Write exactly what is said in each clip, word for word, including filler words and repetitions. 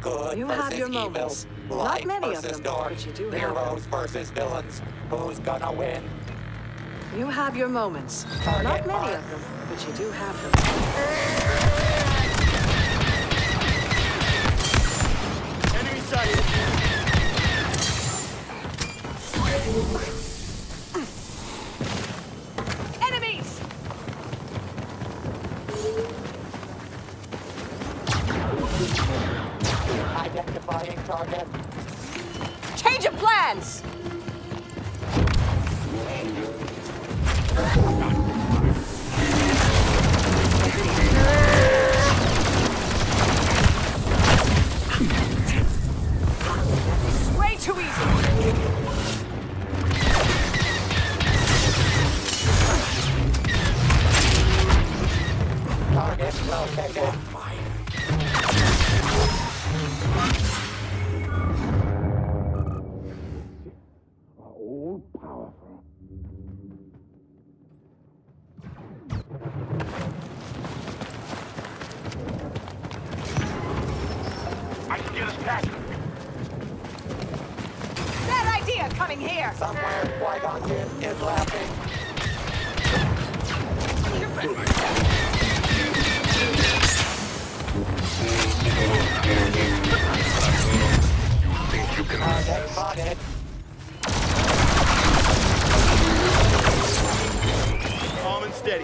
Good You versus have your evil. moments. Light Not many of versus them, dark. but you do have Heroes versus villains. Who's gonna win? You have your moments. Target Not many mark. of them, but you do have them. Enemy sighted. Enemies! Identifying target. Change of plans! Way too easy! Target located. All powerful. I can get us back. Bad idea coming here! Somewhere, Qui-Gon Jinn is laughing. Think you can Target spotted. Calm and steady.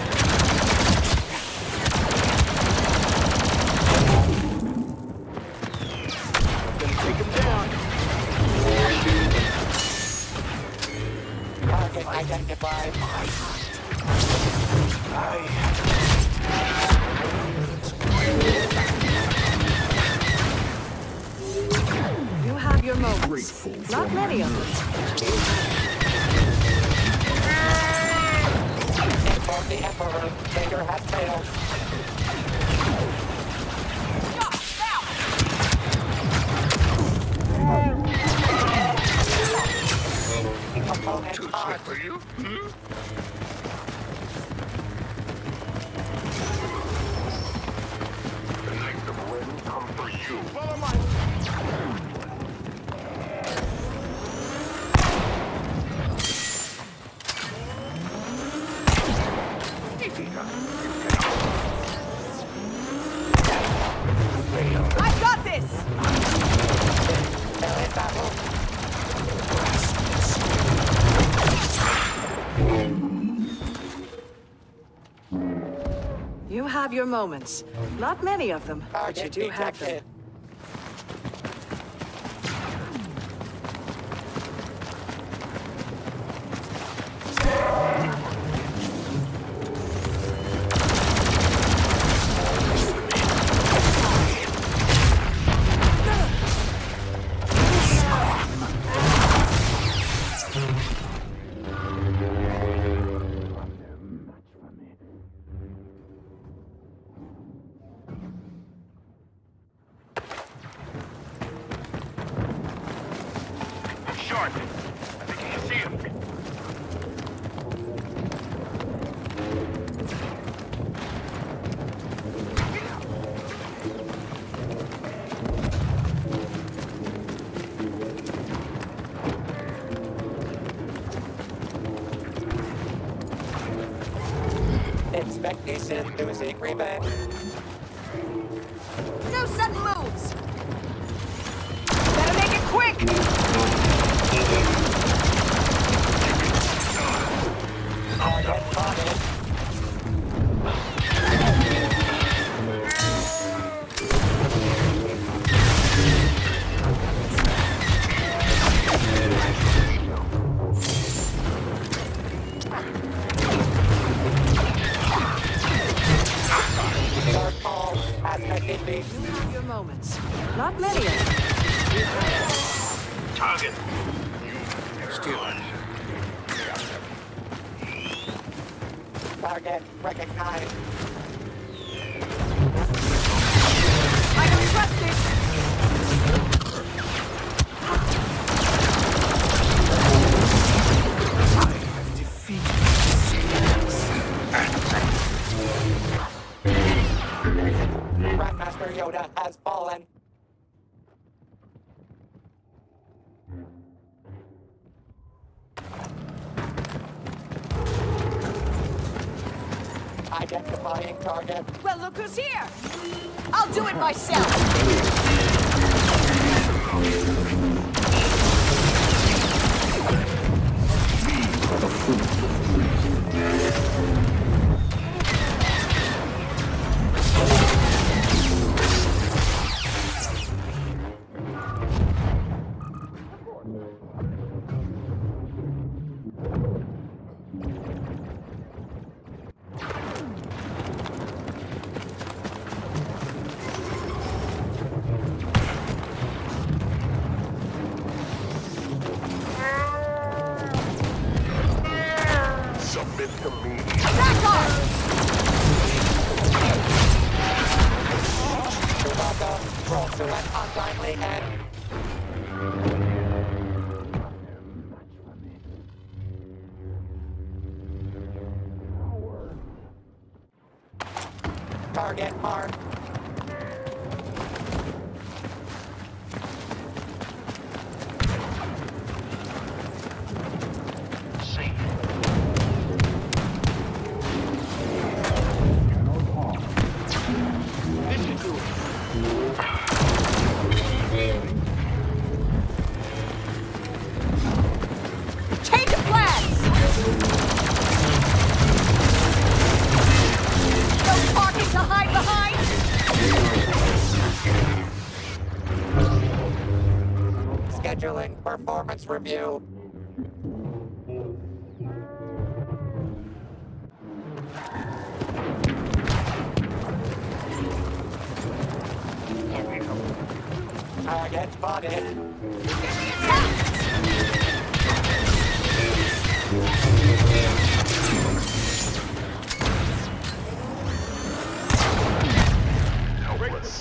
Gonna take him down. Target identified. You have your moments. Not many of them. Inform the Emperor. Vader has failed. Opponent too on. slick for you? Hmm? The Knights of Ren come for you. Follow my... I've got this! They're in battle. You have your moments. Not many of them, but you Target do have them. detected. Short. I think you can see him. Expect decent to seek revenge. No sudden moves! Better make it quick! Target spotted. Darth Maul has been defeated. You have your moments. Not many of them. Target. You still. Target recognized. I don't trust this! Grandmaster Yoda has fallen. Identifying target. Well, look who's here! I'll do it myself! Submit to me. Back off! Chewbacca, roll to an untimely end. Target marked. This should do it. Change of plans! No parking to hide behind! Scheduling performance review. Target spotted. Helpless.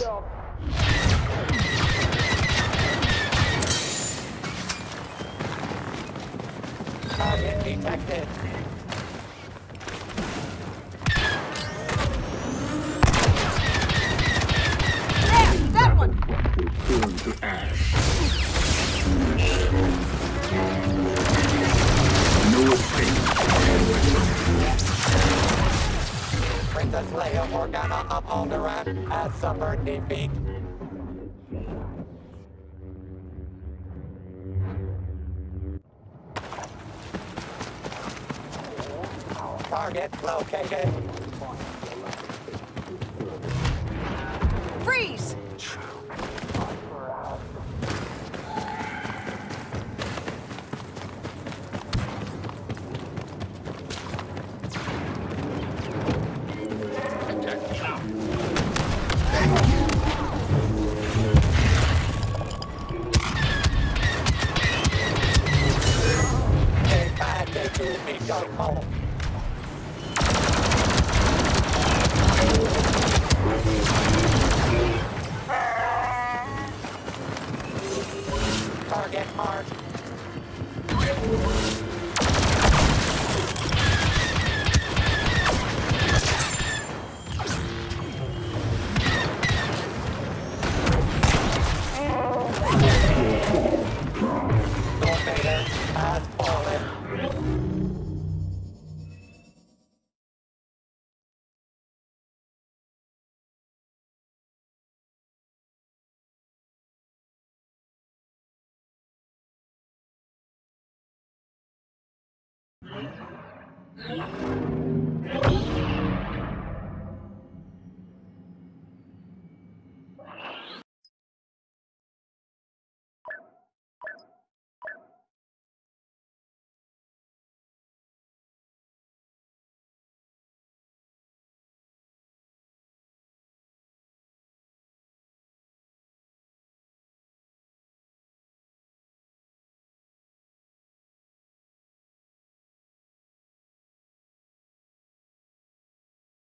Target detected. There! That one! Turn to ash. No escape. Princess Leia Organa of Alderaan has suffered defeat. Target located. Freeze! A bad day to meet Darth Maul. Target marked. Darth Vader has fallen. Freeze!